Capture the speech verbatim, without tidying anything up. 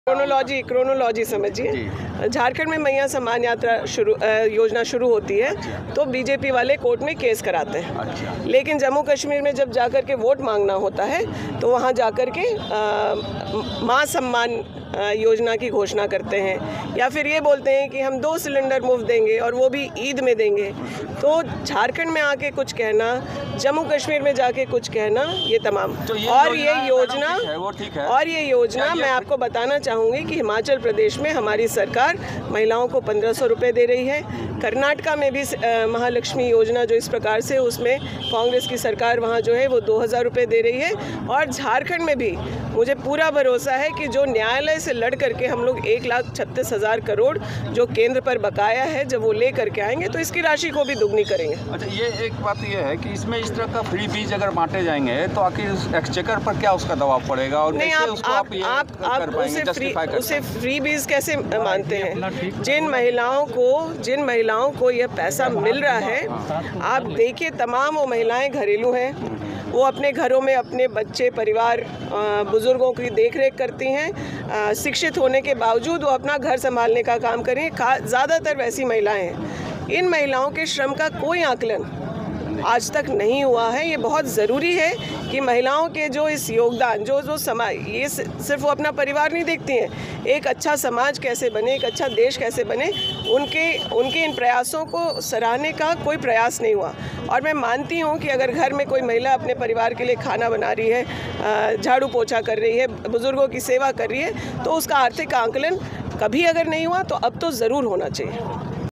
Chronology chronology समझिए, झारखंड में मैया सम्मान यात्रा शुरू योजना शुरू होती है तो बीजेपी वाले कोर्ट में केस कराते हैं, लेकिन जम्मू कश्मीर में जब जाकर के वोट मांगना होता है तो वहाँ जाकर के माँ सम्मान योजना की घोषणा करते हैं, या फिर ये बोलते हैं कि हम दो सिलेंडर मुफ्त देंगे और वो भी ईद में देंगे। तो झारखंड में आके कुछ कहना, जम्मू कश्मीर में जाके कुछ कहना, ये तमाम तो ये और ये योजना है, वो ठीक है। और ये योजना मैं आपको बताना चाहूँगी कि हिमाचल प्रदेश में हमारी सरकार महिलाओं को पंद्रह सौ रुपये दे रही है। कर्नाटका में भी महालक्ष्मी योजना जो इस प्रकार से, उसमें कांग्रेस की सरकार वहाँ जो है वो दो हज़ार रुपये दे रही है। और झारखंड में भी मुझे पूरा भरोसा है कि जो न्यायालय से लड़ करके हम लोग एक लाख छत्तीस हज़ार करोड़ जो केंद्र पर बकाया है, जब वो ले करके आएंगे तो इसकी राशि को भी दुगनी करेंगे। अच्छा, ये एक बात ये है कि इसमें इस तरह का फ्री बीज अगर बांटे जाएंगे तो आखिर एक्सचेकर पर क्या उसका दबाव पड़ेगा? और नहीं, आप आप आप, आप, आप उसे फ्री उसे फ्री बीज कैसे मानते हैं? जिन महिलाओं को जिन महिलाओं को यह पैसा मिल रहा है, आप देखिए तमाम वो महिलाएं घरेलू हैं, वो अपने घरों में अपने बच्चे, परिवार, बुजुर्गों की देखरेख करती हैं, शिक्षित होने के बावजूद वो अपना घर संभालने का काम करें। ज़्यादातर वैसी महिलाएं हैं। इन महिलाओं के श्रम का कोई आकलन आज तक नहीं हुआ है। ये बहुत ज़रूरी है कि महिलाओं के जो इस योगदान, जो जो समाज, ये सिर्फ वो अपना परिवार नहीं देखती हैं, एक अच्छा समाज कैसे बने, एक अच्छा देश कैसे बने, उनके उनके इन प्रयासों को सराहने का कोई प्रयास नहीं हुआ। और मैं मानती हूँ कि अगर घर में कोई महिला अपने परिवार के लिए खाना बना रही है, झाड़ू पोछा कर रही है, बुज़ुर्गों की सेवा कर रही है, तो उसका आर्थिक आंकलन कभी अगर नहीं हुआ तो अब तो ज़रूर होना चाहिए।